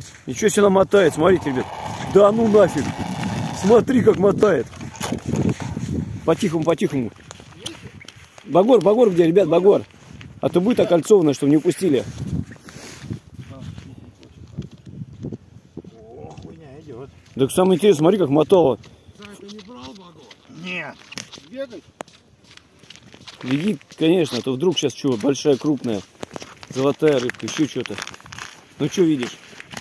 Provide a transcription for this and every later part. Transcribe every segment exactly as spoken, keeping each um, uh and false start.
Ничего себе она мотает, смотрите, ребят. Да ну нафиг. Смотри, как мотает. По-тихому, по-тихому. Багор, багор где, ребят, багор. А то будет окольцованное, чтобы не упустили. О, хуйня идет. Так самое интересное, смотри, как мотало. Ты не брал багор? Нет. Бегать? Беги, конечно, а то вдруг сейчас что, большая, крупная, золотая рыбка, еще что-то. Ну что видишь?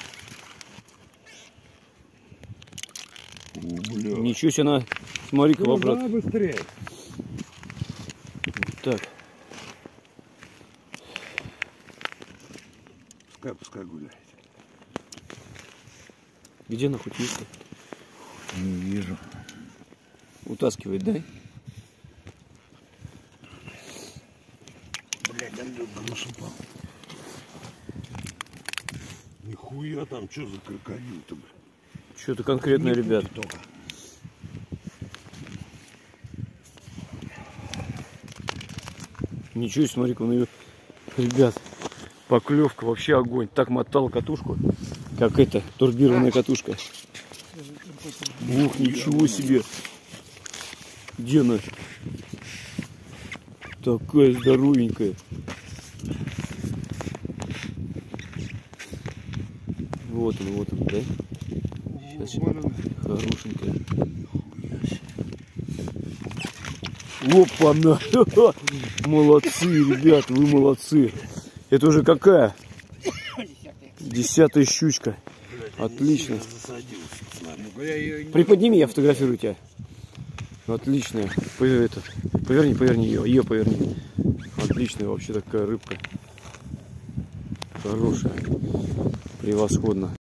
О, бля. Ничего себе она, смотри-ка в обратно. Давай быстрее. Так. Пускай, пускай гуляет. Где она хоть есть? Не вижу. Утаскивает, да? Блять, Андрюк нашипал. Нихуя там, что за крокодил-то, блядь? Что-то конкретное, ребят. Только. Ничего, смотри-ка, он ее... Ребят, поклевка, вообще огонь. Так мотал катушку, как это, турбированная катушка. Ух, ничего себе. Где она? Такая здоровенькая. Вот он, вот он, да? Сейчас, хорошенькая. Опа-на! Молодцы, ребят, вы молодцы. Это уже какая? Десятая щучка. Отлично. Приподними, я фотографирую тебя. Отличная. Это, поверни, поверни ее. Ее поверни. Отличная вообще такая рыбка. Хорошая. Превосходно.